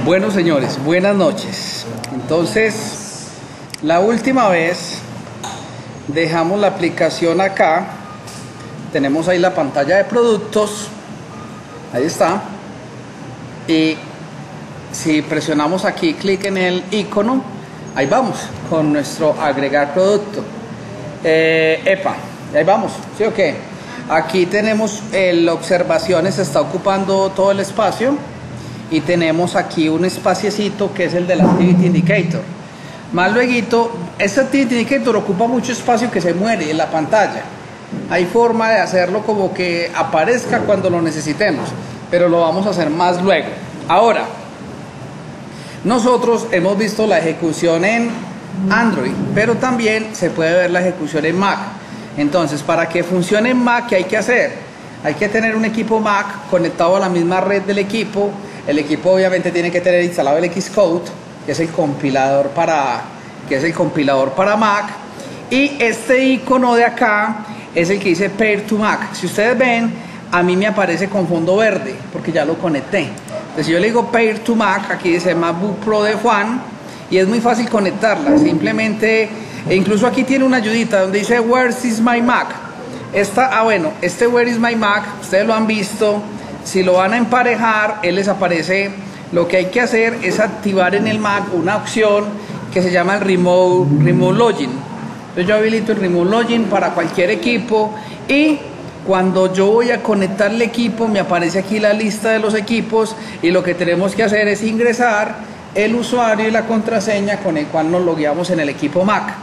Bueno, señores, buenas noches. Entonces, la última vez dejamos la aplicación acá. Tenemos ahí la pantalla de productos. Ahí está. Y si presionamos aquí, clic en el icono, ahí vamos con nuestro agregar producto. Ahí vamos, ¿sí o qué? Aquí tenemos el observaciones, está ocupando todo el espacio. Y tenemos aquí un espaciecito que es el del Activity Indicator. Más luego, este Activity Indicator ocupa mucho espacio que se muere en la pantalla. Hay forma de hacerlo como que aparezca cuando lo necesitemos, pero lo vamos a hacer más luego. Ahora, nosotros hemos visto la ejecución en Android, pero también se puede ver la ejecución en Mac. Entonces, para que funcione en Mac, ¿qué hay que hacer? Hay que tener un equipo Mac conectado a la misma red del equipo. El equipo obviamente tiene que tener instalado el Xcode, que es el compilador para Mac. Y este icono de acá es el que dice Pair to Mac. Si ustedes ven, a mí me aparece con fondo verde, porque ya lo conecté. Entonces, si yo le digo Pair to Mac, aquí dice MacBook Pro de Juan, y es muy fácil conectarla. Simplemente, e incluso aquí tiene una ayudita donde dice Where is my Mac. Este Where is my Mac, ustedes lo han visto. Si lo van a emparejar, él les aparece. Lo que hay que hacer es activar en el Mac una opción que se llama el Remote Login. Entonces yo habilito el Remote Login para cualquier equipo, y cuando yo voy a conectar el equipo me aparece aquí la lista de los equipos, y lo que tenemos que hacer es ingresar el usuario y la contraseña con el cual nos logueamos en el equipo Mac.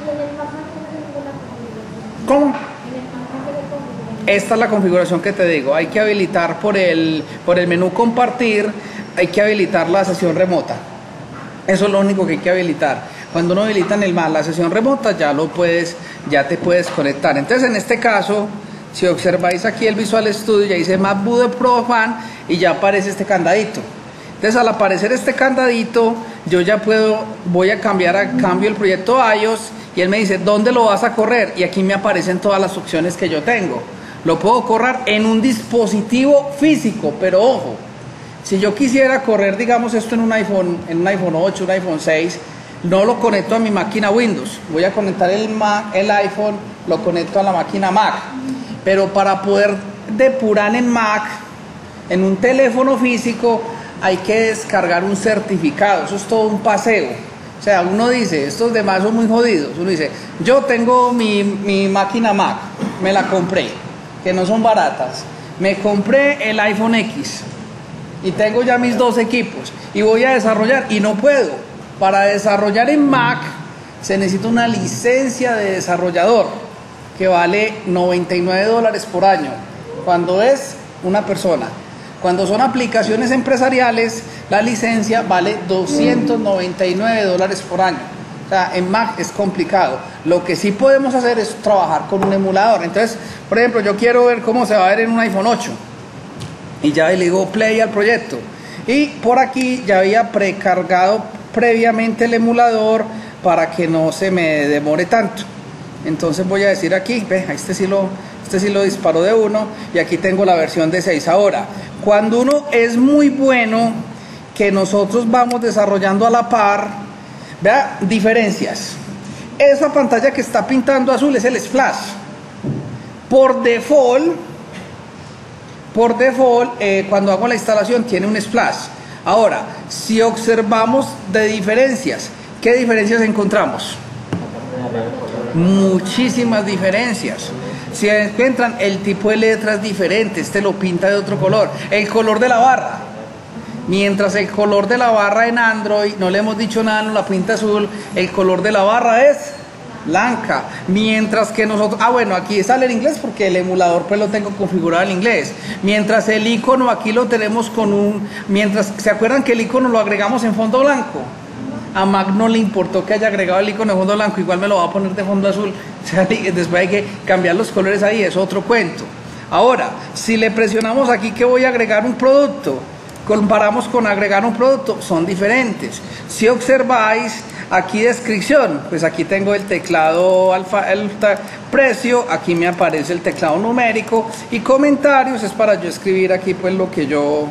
¿Cómo? Esta es la configuración que te digo. Hay que habilitar por el menú compartir, hay que habilitar la sesión remota. Eso es lo único que hay que habilitar. Cuando uno habilita en el Mac la sesión remota, ya te puedes conectar. Entonces, en este caso, si observáis aquí el Visual Studio, ya dice MacBook Pro Fan y ya aparece este candadito. Entonces, al aparecer este candadito, yo ya voy a cambio el proyecto iOS, y él me dice, ¿dónde lo vas a correr? Y aquí me aparecen todas las opciones que yo tengo. Lo puedo correr en un dispositivo físico, pero ojo, si yo quisiera correr, digamos, esto en un iPhone 8, un iPhone 6, no lo conecto a mi máquina Windows. Voy a conectar el iPhone, lo conecto a la máquina Mac. Pero para poder depurar en Mac, en un teléfono físico, hay que descargar un certificado. Eso es todo un paseo. O sea, uno dice, estos demás son muy jodidos. Uno dice, yo tengo mi máquina Mac, me la compré, que no son baratas. Me compré el iPhone X y tengo ya mis dos equipos y voy a desarrollar y no puedo. Para desarrollar en Mac se necesita una licencia de desarrollador que vale $99 por año cuando es una persona. Cuando son aplicaciones empresariales, la licencia vale $299 por año. O sea, en Mac es complicado. Lo que sí podemos hacer es trabajar con un emulador. Entonces, por ejemplo, yo quiero ver cómo se va a ver en un iPhone 8. Y ya le digo play al proyecto. Y por aquí ya había precargado previamente el emulador para que no se me demore tanto. Entonces voy a decir aquí, ve, este sí lo disparo de uno, y aquí tengo la versión de 6 ahora. Cuando uno es muy bueno, que nosotros vamos desarrollando a la par, vea, diferencias. Esa pantalla que está pintando azul es el splash. Por default, cuando hago la instalación tiene un splash. Ahora, si observamos de diferencias, ¿qué diferencias encontramos? Muchísimas diferencias. Si encuentran, el tipo de letra es diferente, este lo pinta de otro color. El color de la barra, mientras el color de la barra en Android, no le hemos dicho nada, no la pinta azul, el color de la barra es blanca. Mientras que nosotros, aquí sale el inglés porque el emulador pues lo tengo configurado en inglés. Mientras el icono aquí lo tenemos ¿se acuerdan que el icono lo agregamos en fondo blanco? A Mac no le importó que haya agregado el icono de fondo blanco, igual me lo va a poner de fondo azul. O sea, después hay que cambiar los colores ahí, es otro cuento. Ahora, si le presionamos aquí que voy a agregar un producto, comparamos con agregar un producto, son diferentes. Si observáis aquí descripción, pues aquí tengo el teclado precio, aquí me aparece el teclado numérico, y comentarios es para yo escribir aquí pues lo que yo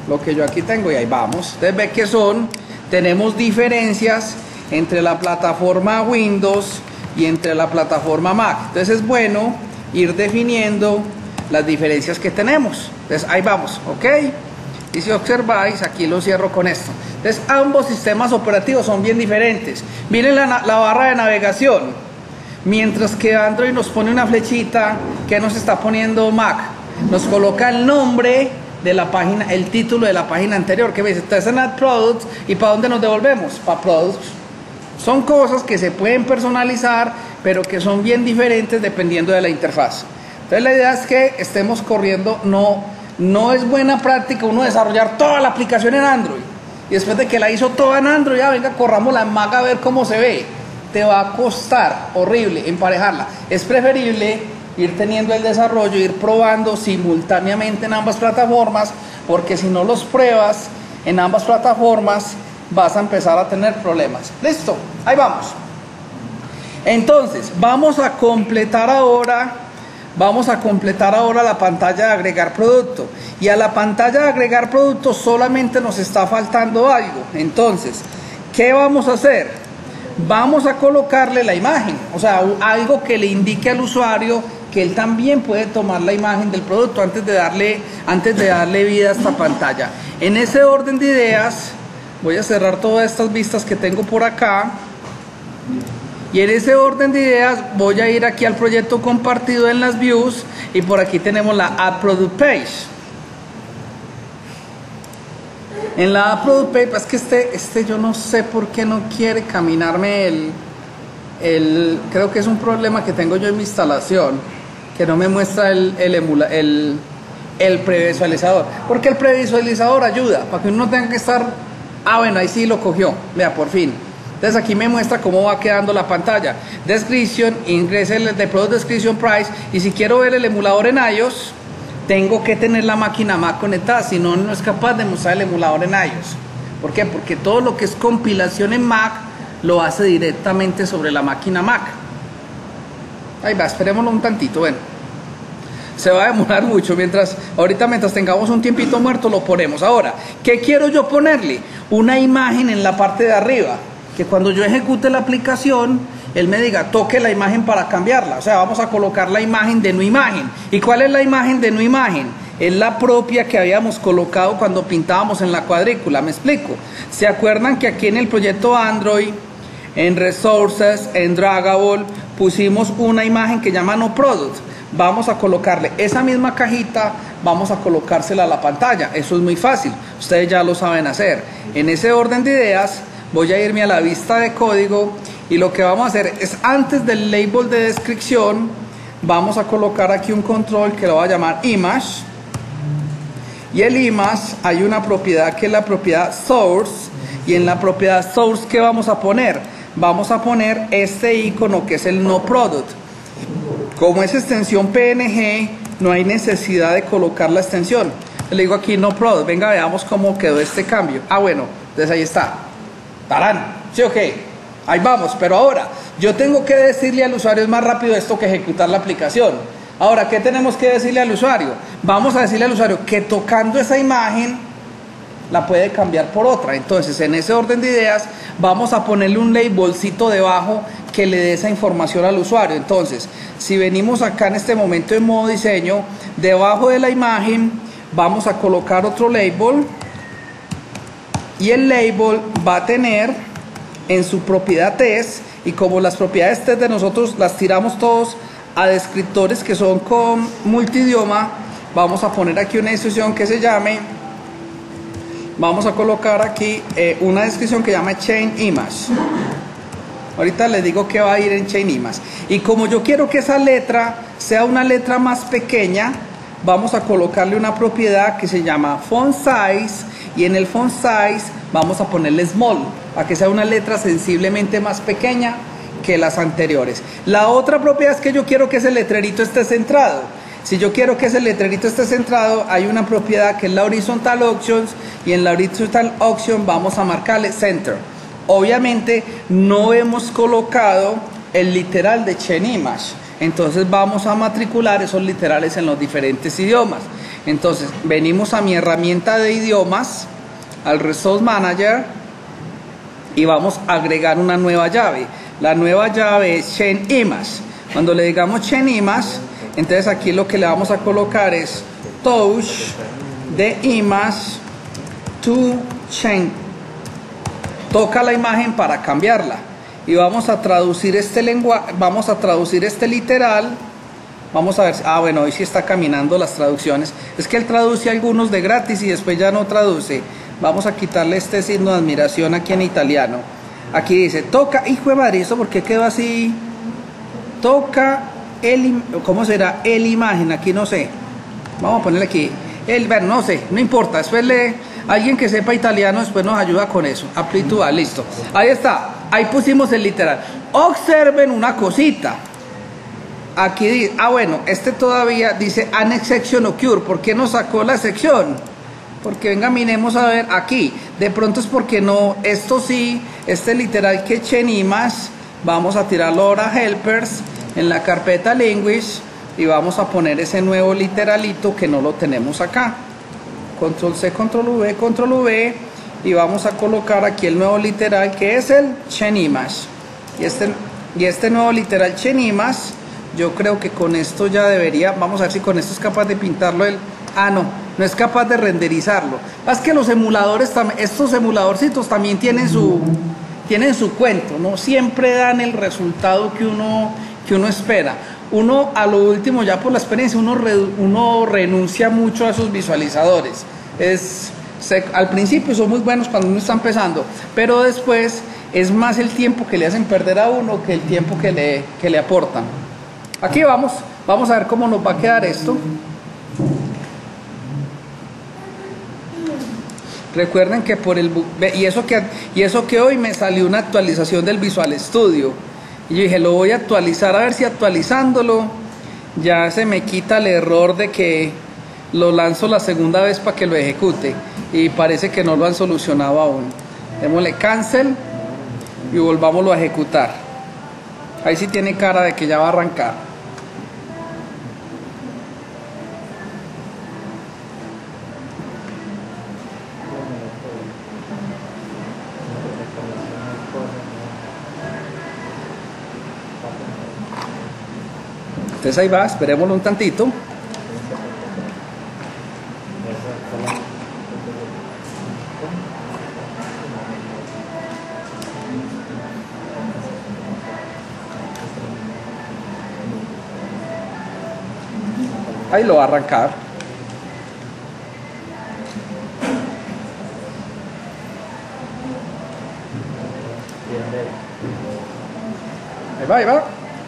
lo que yo aquí tengo y ahí vamos. Ustedes ven que tenemos diferencias entre la plataforma Windows y entre la plataforma Mac. Entonces es bueno ir definiendo las diferencias que tenemos. Entonces ahí vamos, ¿ok? Y si observáis, aquí lo cierro con esto. Entonces ambos sistemas operativos son bien diferentes. Miren la barra de navegación. Mientras que Android nos pone una flechita, ¿qué nos está poniendo Mac? Nos coloca el nombre de la página, el título de la página anterior. ¿Qué ves? Entonces en Add Products, ¿y para dónde nos devolvemos? Para Products. Son cosas que se pueden personalizar, pero que son bien diferentes dependiendo de la interfaz. Entonces la idea es que estemos corriendo, no es buena práctica uno desarrollar toda la aplicación en Android y después de que la hizo toda en Android, ya venga, corramos la Mac a ver cómo se ve. Te va a costar horrible emparejarla. Es preferible ir teniendo el desarrollo, ir probando simultáneamente en ambas plataformas, porque si no los pruebas en ambas plataformas vas a empezar a tener problemas. Listo, ahí vamos. Entonces vamos a completar ahora la pantalla de agregar producto, y a la pantalla de agregar producto solamente nos está faltando algo. Entonces, ¿qué vamos a hacer? Vamos a colocarle la imagen, o sea, algo que le indique al usuario que él también puede tomar la imagen del producto antes de darle vida a esta pantalla. En ese orden de ideas, voy a cerrar todas estas vistas que tengo por acá. Y en ese orden de ideas voy a ir aquí al proyecto compartido en las views, y por aquí tenemos la Add Product Page. En la Add Product Page, es que yo no sé por qué no quiere caminarme creo que es un problema que tengo yo en mi instalación, que no me muestra el previsualizador, porque el previsualizador ayuda para que uno no tenga que estar, bueno, ahí sí lo cogió, vea, por fin. Entonces aquí me muestra cómo va quedando la pantalla. Description, ingrese el de Product Description Price, y si quiero ver el emulador en iOS, tengo que tener la máquina Mac conectada, si no, no es capaz de mostrar el emulador en iOS. ¿Por qué? Porque todo lo que es compilación en Mac lo hace directamente sobre la máquina Mac. Ahí va, esperémoslo un tantito, bueno. Se va a demorar mucho, mientras tengamos un tiempito muerto lo ponemos. Ahora, ¿qué quiero yo ponerle? Una imagen en la parte de arriba, que cuando yo ejecute la aplicación, él me diga, toque la imagen para cambiarla. O sea, vamos a colocar la imagen de no imagen. ¿Y cuál es la imagen de no imagen? Es la propia que habíamos colocado cuando pintábamos en la cuadrícula. ¿Me explico? ¿Se acuerdan que aquí en el proyecto Android, en Resources, en Draggable, pusimos una imagen que llama No Product? Vamos a colocarle esa misma cajita, vamos a colocársela a la pantalla. Eso es muy fácil, ustedes ya lo saben hacer. En ese orden de ideas, voy a irme a la vista de código, y lo que vamos a hacer es, antes del label de descripción, vamos a colocar aquí un control que lo voy a llamar Image, y el Image hay una propiedad que es la propiedad Source, y en la propiedad Source, ¿qué vamos a poner? Vamos a poner este icono que es el No Product. Como es extensión PNG, no hay necesidad de colocar la extensión. Le digo aquí No Product, venga, veamos cómo quedó este cambio. Bueno, entonces ahí está. ¡Tarán! ¿Sí o qué? Ahí vamos, pero ahora yo tengo que decirle al usuario, es más rápido esto que ejecutar la aplicación. Ahora, ¿qué tenemos que decirle al usuario? Vamos a decirle al usuario que tocando esa imagen la puede cambiar por otra. Entonces, en ese orden de ideas, vamos a ponerle un labelcito debajo que le dé esa información al usuario. Entonces, si venimos acá en este momento en modo diseño, debajo de la imagen vamos a colocar otro label, y el label va a tener en su propiedad test, y como las propiedades test de nosotros las tiramos todos a descriptores que son con multidioma, vamos a poner aquí una descripción que se llame, vamos a colocar aquí una descripción que llama Chain Image. Ahorita les digo que va a ir en Chain Image, y como yo quiero que esa letra sea una letra más pequeña, vamos a colocarle una propiedad que se llama Font Size, y en el Font Size vamos a ponerle Small, para que sea una letra sensiblemente más pequeña que las anteriores. La otra propiedad es que yo quiero que ese letrerito esté centrado. Si yo quiero que ese letrerito esté centrado, hay una propiedad que es la Horizontal Options, y en la Horizontal Option vamos a marcarle Center. Obviamente no hemos colocado el literal de Chain Image, entonces vamos a matricular esos literales en los diferentes idiomas. Entonces venimos a mi herramienta de idiomas, al Resource Manager, y vamos a agregar una nueva llave. La nueva llave es Change Image. Cuando le digamos Change Image, entonces aquí lo que le vamos a colocar es Touch the Image to Change. Toca la imagen para cambiarla. Y vamos a traducir este lenguaje, vamos a traducir este literal. Vamos a ver, bueno, hoy sí está caminando las traducciones. Es que él traduce algunos de gratis y después ya no traduce. Vamos a quitarle este signo de admiración aquí en italiano. Aquí dice, toca, hijo de madre, ¿esto por qué quedó así? Toca el, ¿cómo será? El imagen, aquí no sé. Vamos a ponerle aquí, bueno, no sé, no importa. Después alguien que sepa italiano después nos ayuda con eso. Apply to all, listo. Ahí está, ahí pusimos el literal. Observen una cosita. Aquí dice, bueno, este todavía dice Annex Section Occur. ¿Por qué nos sacó la sección? Porque venga, miremos a ver aquí. De pronto es porque no, esto sí, este literal que Change Image, vamos a tirarlo ahora a Helpers en la carpeta Language y vamos a poner ese nuevo literalito que no lo tenemos acá. Control C, Control V, Control V, y vamos a colocar aquí el nuevo literal que es el Change Image. Y este nuevo literal Change Image, yo creo que con esto ya debería, vamos a ver si con esto es capaz de pintarlo no es capaz de renderizarlo. Es que los emuladores, estos emuladorcitos también tienen su cuento, no siempre dan el resultado que uno espera. Uno a lo último, ya por la experiencia, uno renuncia mucho a esos visualizadores. Al principio son muy buenos cuando uno está empezando, pero después es más el tiempo que le hacen perder a uno que el tiempo que le aportan. Aquí vamos a ver cómo nos va a quedar esto. Recuerden que y eso que hoy me salió una actualización del Visual Studio y yo dije, lo voy a actualizar, a ver si actualizándolo ya se me quita el error de que lo lanzo la segunda vez para que lo ejecute, y parece que no lo han solucionado aún. Démosle cancel y volvámoslo a ejecutar. Ahí sí tiene cara de que ya va a arrancar. Entonces ahí va, esperémoslo un tantito. Ahí lo va a arrancar. Ahí va.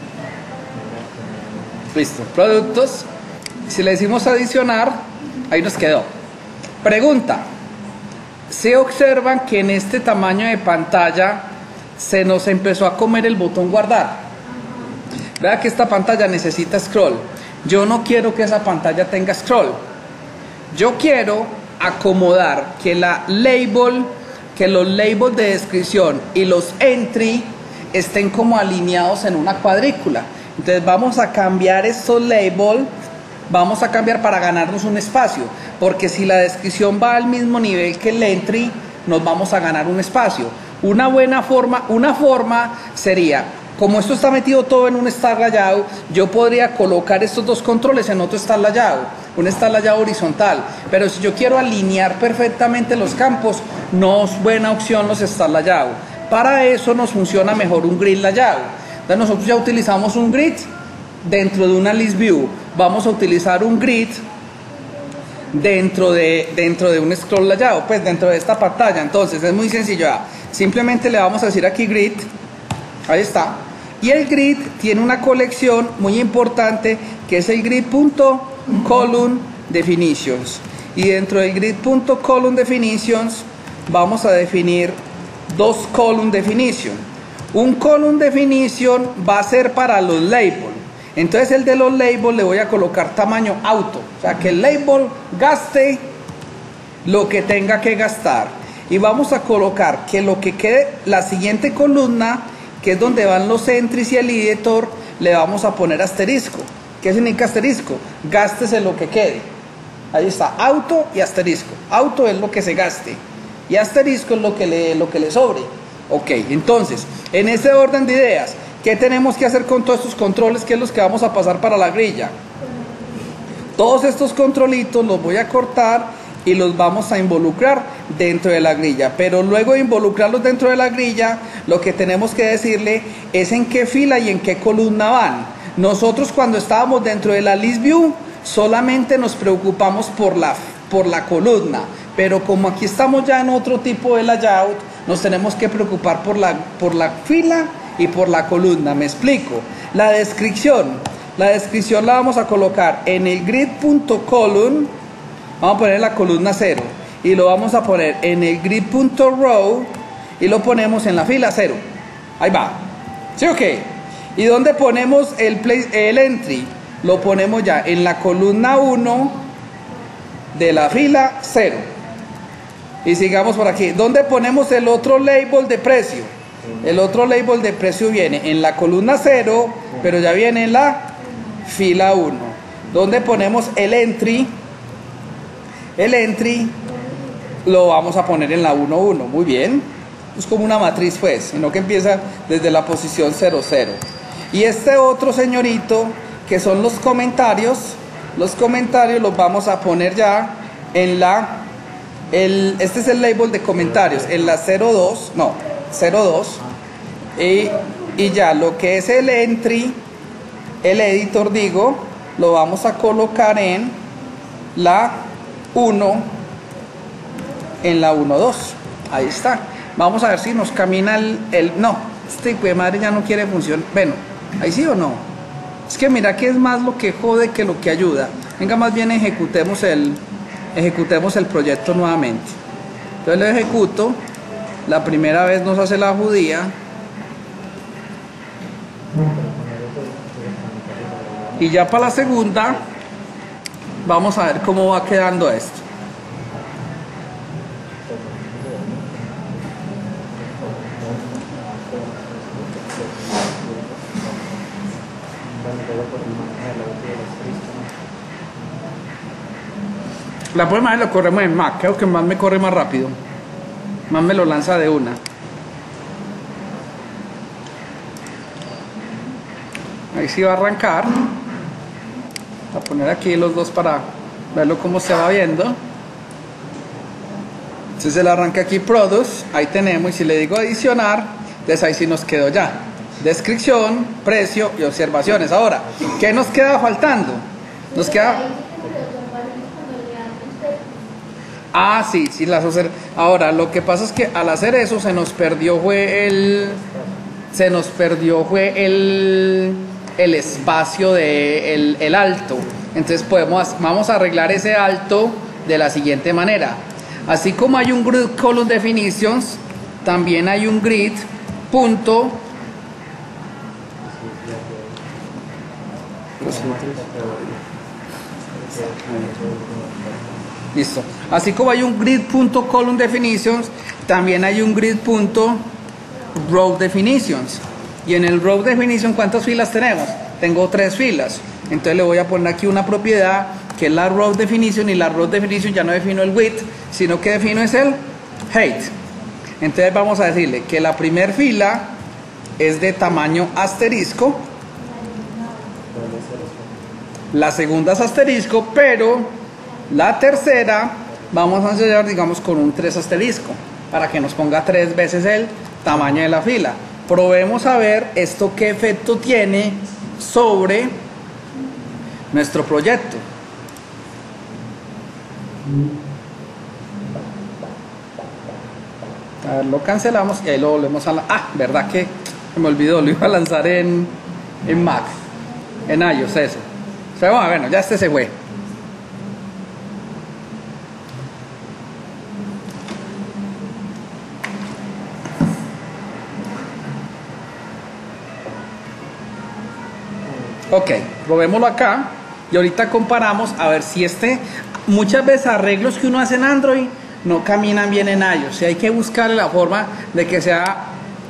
Listo, productos. Si le decimos adicionar, ahí nos quedó. Pregunta: ¿se observan que en este tamaño de pantalla se nos empezó a comer el botón guardar? Vea que esta pantalla necesita scroll. Yo no quiero que esa pantalla tenga scroll. Yo quiero acomodar que los labels de descripción y los entry estén como alineados en una cuadrícula. Entonces vamos a cambiar estos labels, vamos a cambiar para ganarnos un espacio, porque si la descripción va al mismo nivel que el entry, nos vamos a ganar un espacio. Una forma sería, como esto está metido todo en un Star Layout, yo podría colocar estos dos controles en otro Star Layout, un Star Layout horizontal, pero si yo quiero alinear perfectamente los campos, no es buena opción los Star Layout. Para eso nos funciona mejor un Grid Layout. Entonces nosotros ya utilizamos un grid dentro de una list view, vamos a utilizar un grid dentro de un scroll layout, pues dentro de esta pantalla. Entonces es muy sencillo, simplemente le vamos a decir aquí grid, ahí está, y el grid tiene una colección muy importante que es el grid.column definitions, y dentro del grid.column definitions vamos a definir dos column definition. Un column definition va a ser para los labels. Entonces el de los labels le voy a colocar tamaño auto. O sea, que el label gaste lo que tenga que gastar. Y vamos a colocar que lo que quede, la siguiente columna, que es donde van los entries y el editor, le vamos a poner asterisco. ¿Qué significa asterisco? Gástese lo que quede. Ahí está, auto y asterisco. Auto es lo que se gaste y asterisco es lo que le sobre. Ok, entonces, en ese orden de ideas, ¿qué tenemos que hacer con todos estos controles? ¿Qué es los que vamos a pasar para la grilla? Todos estos controlitos los voy a cortar y los vamos a involucrar dentro de la grilla. Pero luego de involucrarlos dentro de la grilla, lo que tenemos que decirle es en qué fila y en qué columna van. Nosotros cuando estábamos dentro de la list view, solamente nos preocupamos por la columna. Pero como aquí estamos ya en otro tipo de layout, nos tenemos que preocupar por la fila y por la columna. Me explico. La descripción la vamos a colocar en el grid.column. Vamos a poner la columna 0 y lo vamos a poner en el grid.row y lo ponemos en la fila 0. Ahí va. ¿Sí o qué? ¿Y dónde ponemos el entry? Lo ponemos ya en la columna 1 de la fila 0. Y sigamos por aquí. ¿Dónde ponemos el otro label de precio? El otro label de precio viene en la columna 0, pero ya viene en la fila 1. ¿Dónde ponemos el entry? El entry lo vamos a poner en la 1.1. Muy bien. Es como una matriz, pues, sino que empieza desde la posición 0.0. Y este otro señorito, que son los comentarios los vamos a poner ya en la... este es el label de comentarios, en la 0.2, no, 0.2. Y ya lo que es el entry, el editor, digo, lo vamos a colocar en la 1, en la 1.2. Ahí está. Vamos a ver si nos camina no, este hijo de madre ya no quiere funcionar. Bueno, ahí sí o no. Es que mira que es más lo que jode que lo que ayuda. Venga, más bien ejecutemos el proyecto nuevamente. Entonces lo ejecuto. La primera vez nos hace la judía. Y ya para la segunda vamos a ver cómo va quedando esto. La próxima vez lo corremos en Mac, creo que más me corre más rápido. Más me lo lanza de una. Ahí sí va a arrancar. Voy a poner aquí los dos para verlo cómo se va viendo. Entonces él arranca aquí Produce, ahí tenemos, y si le digo adicionar, entonces ahí sí nos quedó ya. Descripción, precio y observaciones. Ahora, ¿qué nos queda faltando? Nos queda... Ah, sí, las ahora, lo que pasa es que al hacer eso se nos perdió fue el espacio de el alto. Entonces vamos a arreglar ese alto de la siguiente manera. Así como hay un grid column definitions, también hay un grid punto. Listo. Así como hay un grid.column definitions, también hay un grid.row definitions. Y en el row definition, ¿cuántas filas tenemos? Tengo 3 filas. Entonces le voy a poner aquí una propiedad que es la row definition, y la row definition ya no defino el width, sino que defino es el height. Entonces vamos a decirle que la primera fila es de tamaño asterisco, la segunda es asterisco, pero la tercera vamos a enseñar, digamos, con un 3 asterisco, para que nos ponga 3 veces el tamaño de la fila. Probemos a ver esto qué efecto tiene sobre nuestro proyecto. A ver, lo cancelamos y ahí lo volvemos a la... Ah, verdad que me olvidó, lo iba a lanzar en Mac, en iOS, eso. Pero bueno, ya se fue. Ok, probémoslo acá y ahorita comparamos a ver si muchas veces arreglos que uno hace en Android no caminan bien en iOS. Y hay que buscarle la forma de que sea...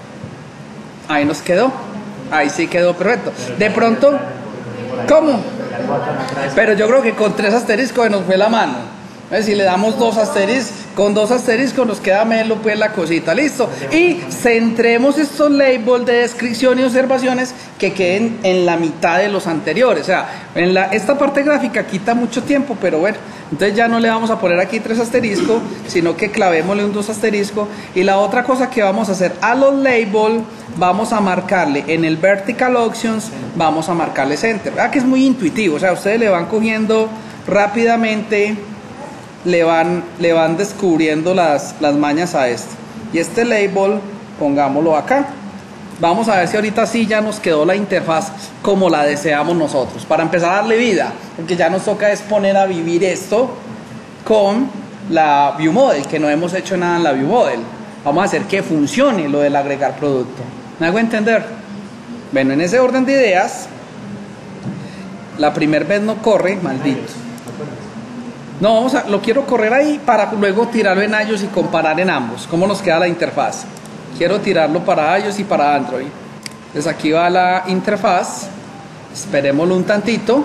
Ahí nos quedó. Ahí sí quedó perfecto. De pronto, ¿cómo? Pero yo creo que con 3 asteriscos se nos fue la mano. Si le damos 2 asteriscos, con 2 asteriscos nos queda melo pues la cosita, listo. Y centremos estos labels de descripción y observaciones que queden en la mitad de los anteriores. O sea, esta parte gráfica quita mucho tiempo, pero bueno, entonces ya no le vamos a poner aquí 3 asteriscos, sino que clavémosle un 2 asterisco. Y la otra cosa que vamos a hacer a los labels, vamos a marcarle en el vertical options, vamos a marcarle center. ¿Verdad que es muy intuitivo? O sea, ustedes le van cogiendo rápidamente, le van descubriendo las mañas a esto. Y este label, pongámoslo acá. Vamos a ver si ahorita sí ya nos quedó la interfaz como la deseamos nosotros, para empezar a darle vida, porque ya nos toca es poner a vivir esto con la View Model, que no hemos hecho nada en la View Model. Vamos a hacer que funcione lo del agregar producto. ¿Me hago entender? Bueno, en ese orden de ideas, la primera vez no corre, maldito. No, lo quiero correr ahí para luego tirarlo en iOS y comparar en ambos. ¿Cómo nos queda la interfaz? Quiero tirarlo para iOS y para Android. Entonces aquí va la interfaz. Esperémoslo un tantito.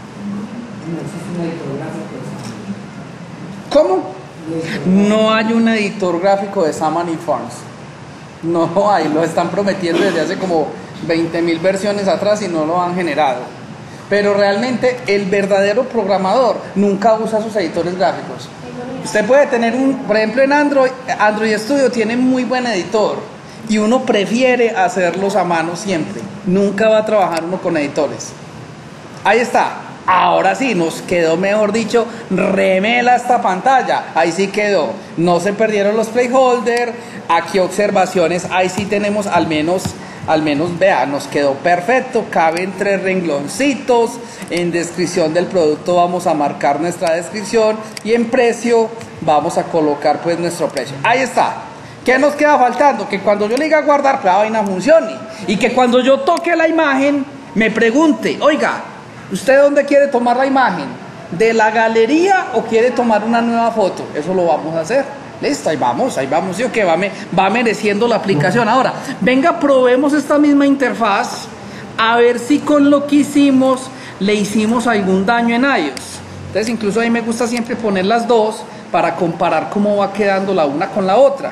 ¿Cómo? No hay un editor gráfico de Xamarin Forms. No hay, lo están prometiendo desde hace como 20.000 versiones atrás y no lo han generado. Pero realmente el verdadero programador nunca usa sus editores gráficos. Usted puede tener por ejemplo en Android Studio tiene muy buen editor y uno prefiere hacerlos a mano siempre. Nunca va a trabajar uno con editores. Ahí está. Ahora sí, nos quedó, mejor dicho, remela esta pantalla. Ahí sí quedó. No se perdieron los placeholders. Aquí observaciones. Ahí sí tenemos al menos, vea, nos quedó perfecto, caben 3 rengloncitos, en descripción del producto vamos a marcar nuestra descripción y en precio vamos a colocar pues nuestro precio. Ahí está. ¿Qué nos queda faltando? Que cuando yo le diga guardar, la vaina funcione y que cuando yo toque la imagen me pregunte, oiga, ¿usted dónde quiere tomar la imagen? ¿De la galería o quiere tomar una nueva foto? Eso lo vamos a hacer. Listo, ahí vamos, ¿sí o qué? Va mereciendo la aplicación. Ahora, venga, probemos esta misma interfaz, a ver si con lo que hicimos, le hicimos algún daño en iOS. Entonces, incluso a mí me gusta siempre poner las dos, para comparar cómo va quedando la una con la otra.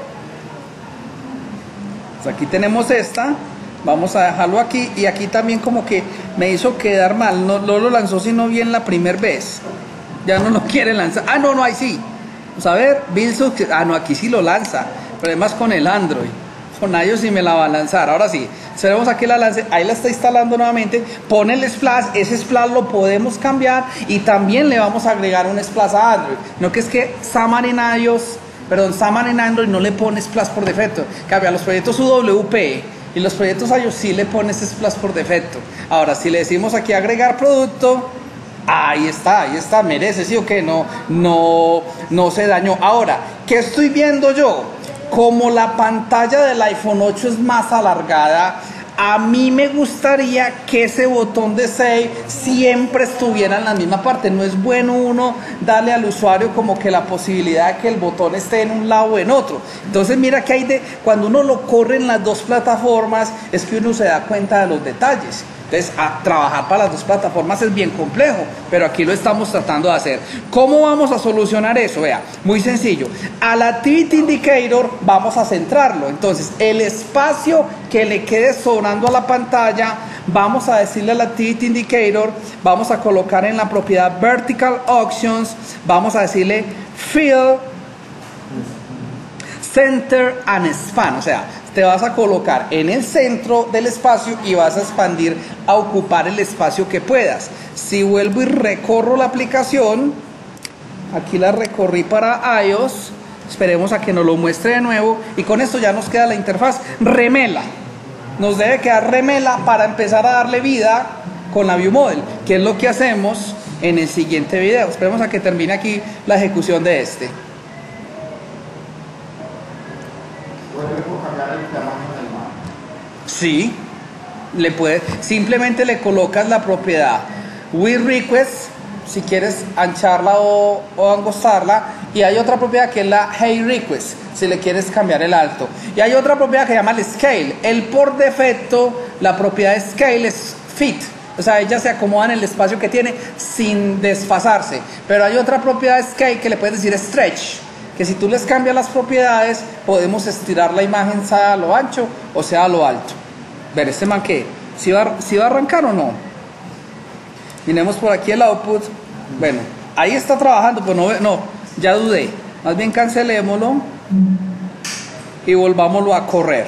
Pues aquí tenemos esta, vamos a dejarlo aquí, y aquí también como que me hizo quedar mal, no lo lanzó sino bien la primera vez. Ya no lo quiere lanzar, no, ahí sí. Vamos a ver, no, aquí sí lo lanza, pero además con el Android, con iOS sí me la va a lanzar. Ahora sí, esperemos a que la lance, ahí la está instalando nuevamente, pone el splash, ese splash lo podemos cambiar y también le vamos a agregar un splash a Android. No que es que Xamarin Android no le pone splash por defecto, cambia los proyectos UWP y los proyectos iOS sí le pone ese splash por defecto. Ahora si le decimos aquí agregar producto, ahí está, merece, ¿sí o qué? No se dañó. Ahora, ¿qué estoy viendo yo? Como la pantalla del iPhone 8 es más alargada, a mí me gustaría que ese botón de Save siempre estuviera en la misma parte. No es bueno uno darle al usuario como que la posibilidad de que el botón esté en un lado o en otro. Entonces mira que cuando uno lo corre en las dos plataformas es que uno se da cuenta de los detalles. Entonces, trabajar para las dos plataformas es bien complejo, pero aquí lo estamos tratando de hacer. ¿Cómo vamos a solucionar eso? Vea, muy sencillo. Al Activity Indicator vamos a centrarlo. Entonces, el espacio que le quede sobrando a la pantalla, vamos a decirle al Activity Indicator, vamos a colocar en la propiedad Vertical Options, vamos a decirle Fill, Center and Span, o sea, te vas a colocar en el centro del espacio y vas a expandir a ocupar el espacio que puedas. Si vuelvo y recorro la aplicación, aquí la recorrí para iOS, esperemos a que nos lo muestre de nuevo y con esto ya nos queda la interfaz remela. Nos debe quedar remela para empezar a darle vida con la View Model, que es lo que hacemos en el siguiente video. Esperemos a que termine aquí la ejecución de este. Sí, simplemente le colocas la propiedad with request si quieres ancharla o angostarla, y hay otra propiedad que es la hey request si le quieres cambiar el alto, y hay otra propiedad que se llama el scale. El por defecto la propiedad scale es fit, O sea, ella se acomoda en el espacio que tiene sin desfasarse. Pero hay otra propiedad de Scale que le puedes decir stretch, que si tú les cambias las propiedades, podemos estirar la imagen sea a lo ancho o sea a lo alto. Ver, este man que, ¿si va a arrancar o no? Miremos por aquí el output. Bueno, ahí está trabajando, pues no, ya dudé. Más bien cancelémoslo y volvámoslo a correr.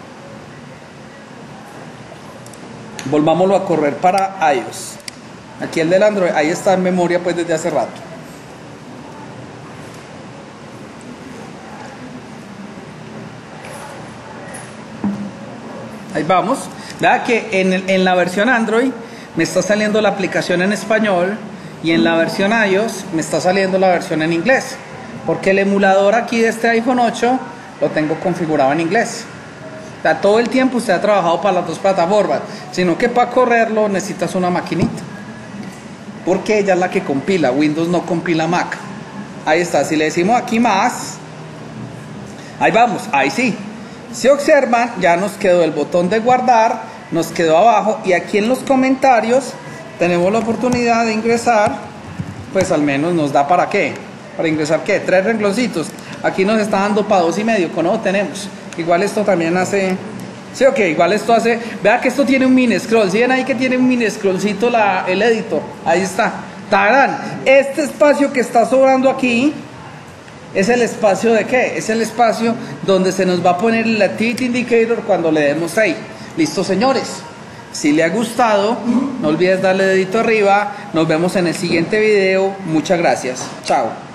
Volvámoslo a correr para iOS. Aquí el del Android, ahí está en memoria pues desde hace rato. Ahí vamos. Vea que en la versión Android me está saliendo la aplicación en español y en la versión iOS me está saliendo la versión en inglés, porque el emulador aquí de este iPhone 8 lo tengo configurado en inglés. O sea, todo el tiempo usted ha trabajado para las dos plataformas, sino que para correrlo necesitas una maquinita, porque ella es la que compila. Windows no compila Mac. Ahí está. Si le decimos aquí más, ahí vamos, ahí sí. Si observan, ya nos quedó el botón de guardar, nos quedó abajo, y aquí en los comentarios tenemos la oportunidad de ingresar, pues al menos nos da para qué, para ingresar qué, 3 rengloncitos. Aquí nos está dando para 2,5, con no tenemos. Igual esto también hace, sí, ok, igual esto hace, vea que esto tiene un mini scroll, ¿sí ven ahí que tiene un mini scrollcito el editor? Ahí está, tarán, este espacio que está sobrando aquí, es el espacio de qué, es el espacio donde se nos va a poner el Activity Indicator cuando le demos ahí. Listo, señores, si le ha gustado, no olvides darle dedito arriba, nos vemos en el siguiente video, muchas gracias, chao.